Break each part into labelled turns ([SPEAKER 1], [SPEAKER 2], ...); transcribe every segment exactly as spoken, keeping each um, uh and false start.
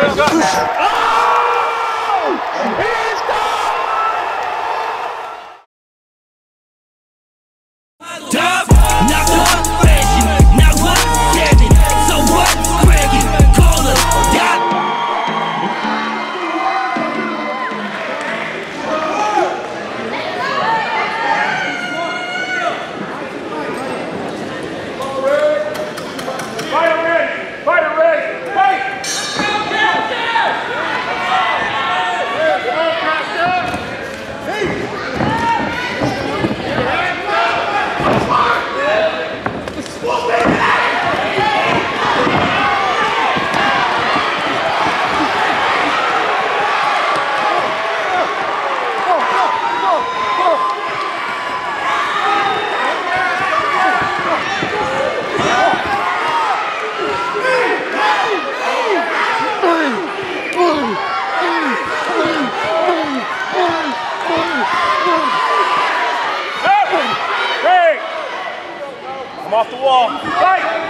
[SPEAKER 1] Come off the wall. Fight!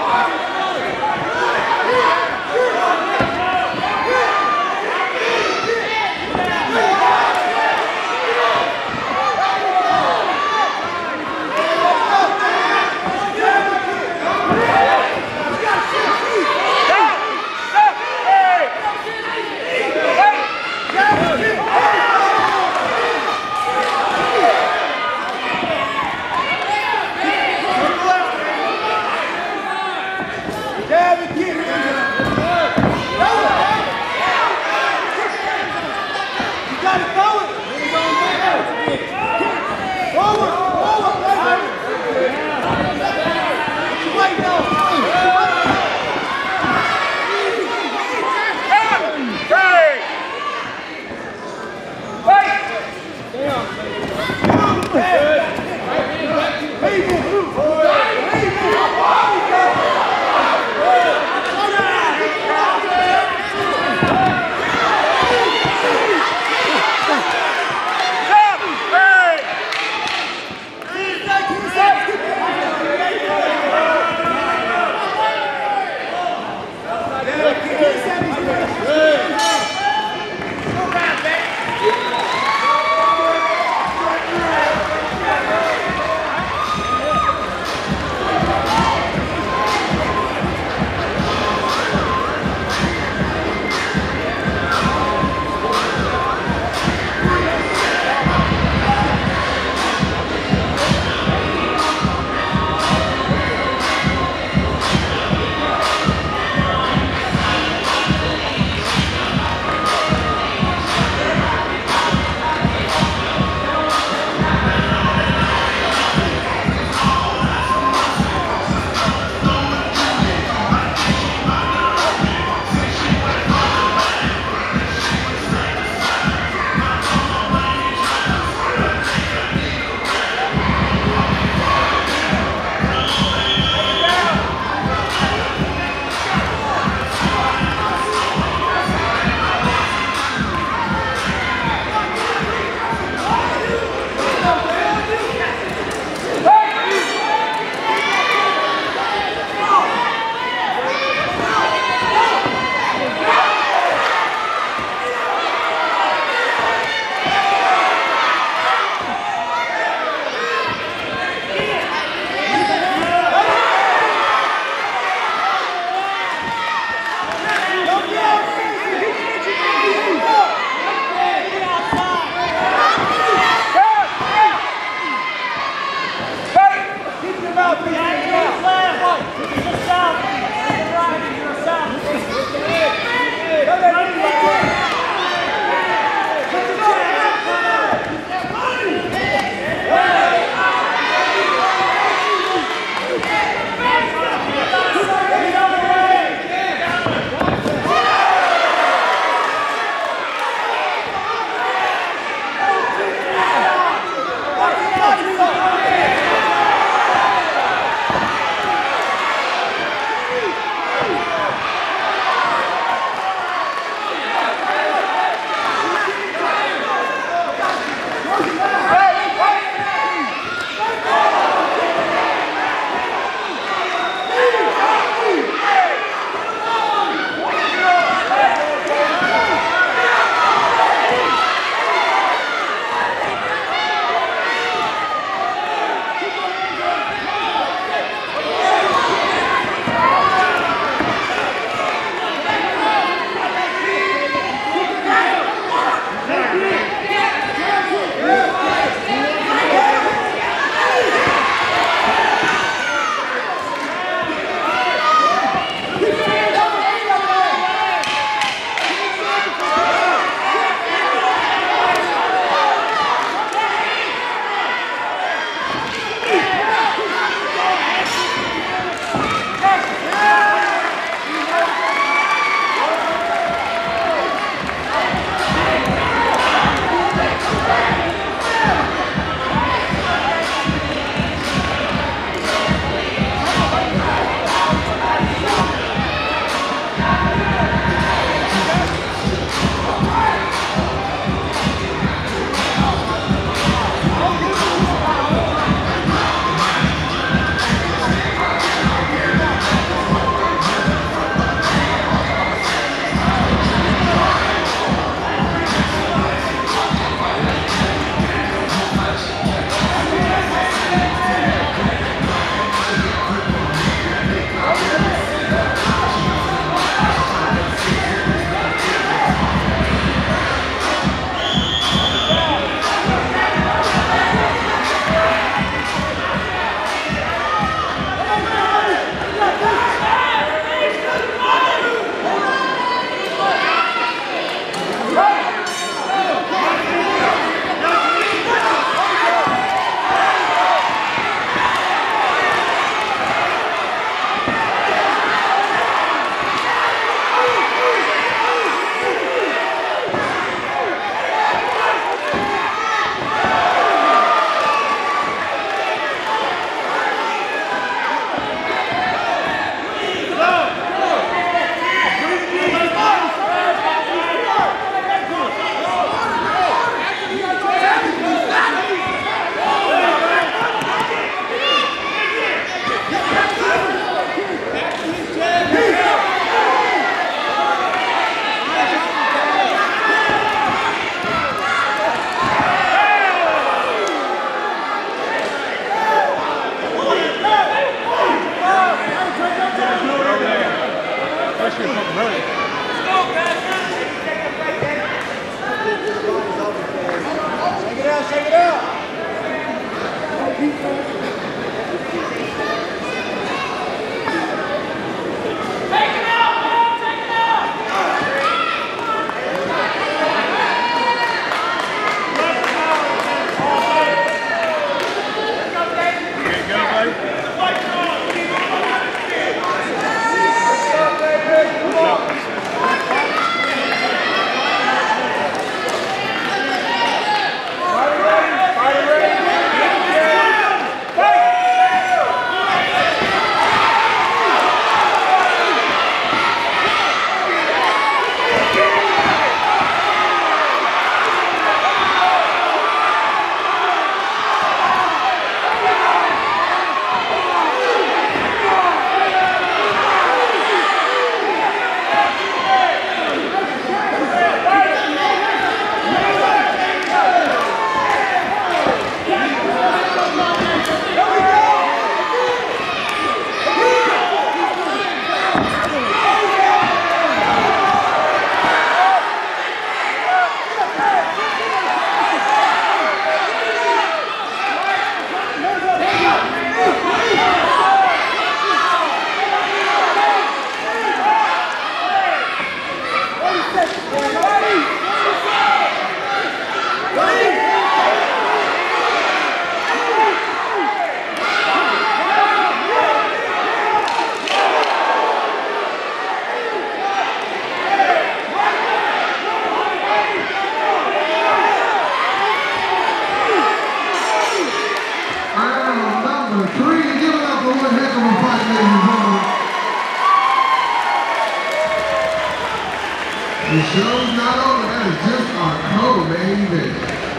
[SPEAKER 2] The show's not over. That is just our co-main event.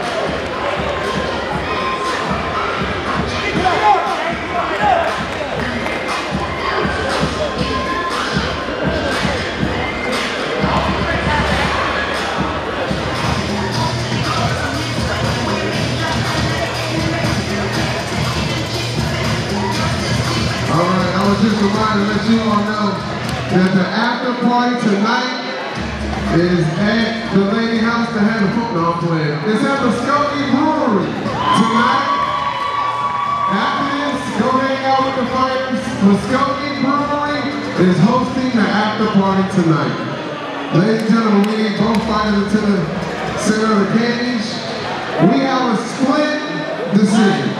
[SPEAKER 2] All right, I was just reminded to let you all know that the after party tonight is at the Lady House that had the football playing. It's at the Skokie Brewery tonight. After this, go hang out with the fighters. The Skokie Brewery is hosting the after party tonight. Ladies and gentlemen, we need both fighters into the center of the cage. We have a split decision.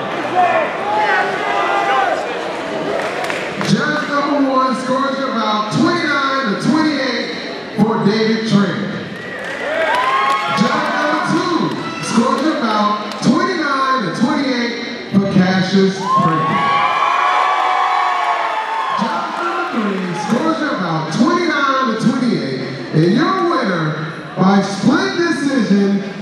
[SPEAKER 2] Judge number one scores about twenty-nine to twenty-eight for David Traynor. Judge number two scores about twenty-nine to twenty-eight for Cassius Franklin. Judge number three scores about twenty-nine to twenty-eight, and your winner by split decision